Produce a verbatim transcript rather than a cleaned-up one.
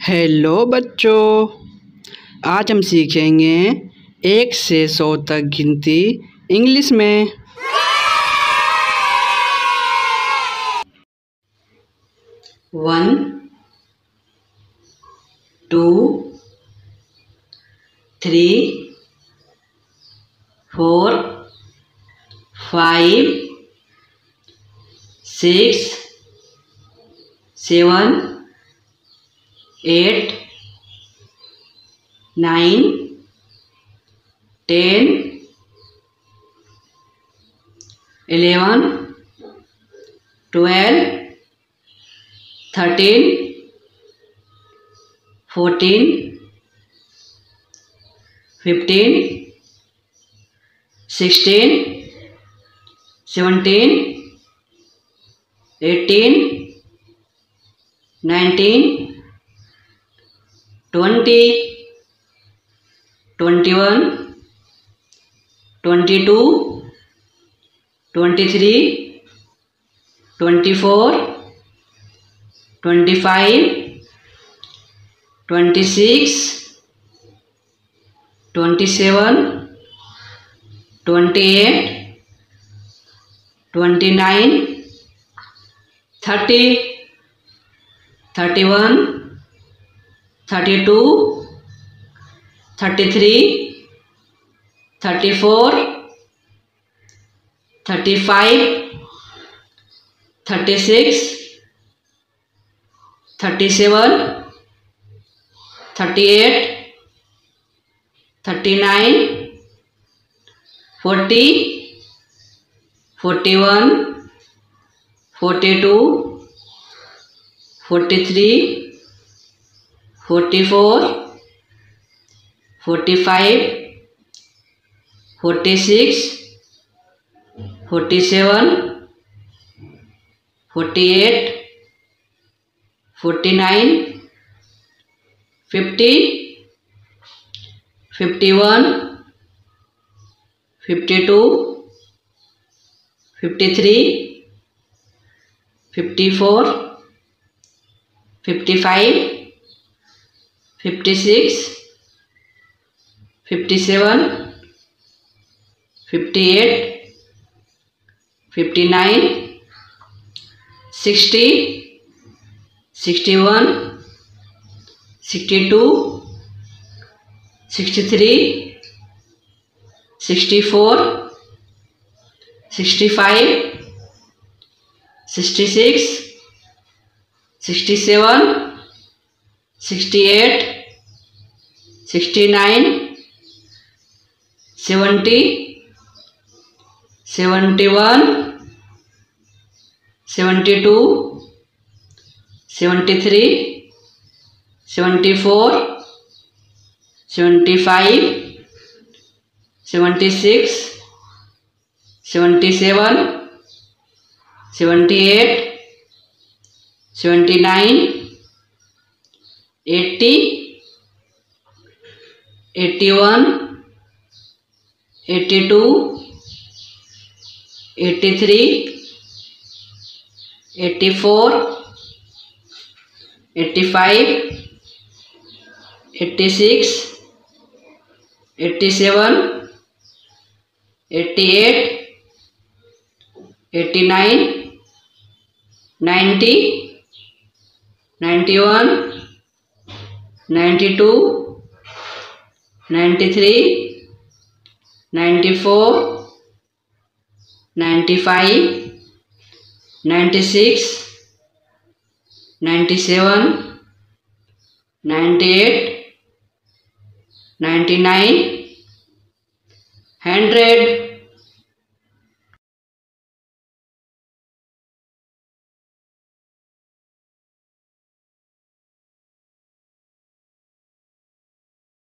Hello बच्चों, आज हम सीखेंगे एक से सौ तक गिनती इंग्लिश में। One, two, three, four, five, six, seven, eight, nine, ten, eleven, twelve, thirteen, fourteen, fifteen, sixteen, seventeen, eighteen, nineteen, twenty, twenty one, twenty two, twenty three, twenty four, twenty five, twenty six, twenty seven, twenty eight, twenty nine, thirty, thirty one, thirty two, thirty three, thirty four, thirty five, thirty six, thirty seven, thirty eight, thirty nine, forty, forty one, forty two, forty three, forty four, forty five, forty six, forty seven, forty eight, forty nine, fifty, fifty one, fifty two, fifty three, fifty four, fifty five, fifty six, fifty seven, fifty eight, fifty nine, sixty, sixty one, sixty two, sixty three, sixty four, sixty five, sixty six, sixty seven, sixty eight, sixty nine, seventy, seventy one, seventy two, seventy three, seventy four, seventy five, seventy six, seventy seven, seventy eight, seventy nine, eighty, eighty one, eighty two, eighty three, eighty four, eighty five, eighty six, eighty seven, eighty eight, eighty nine, ninety, ninety one, ninety two, ninety three, ninety four, ninety five, ninety six, ninety seven, ninety eight, ninety nine, hundred.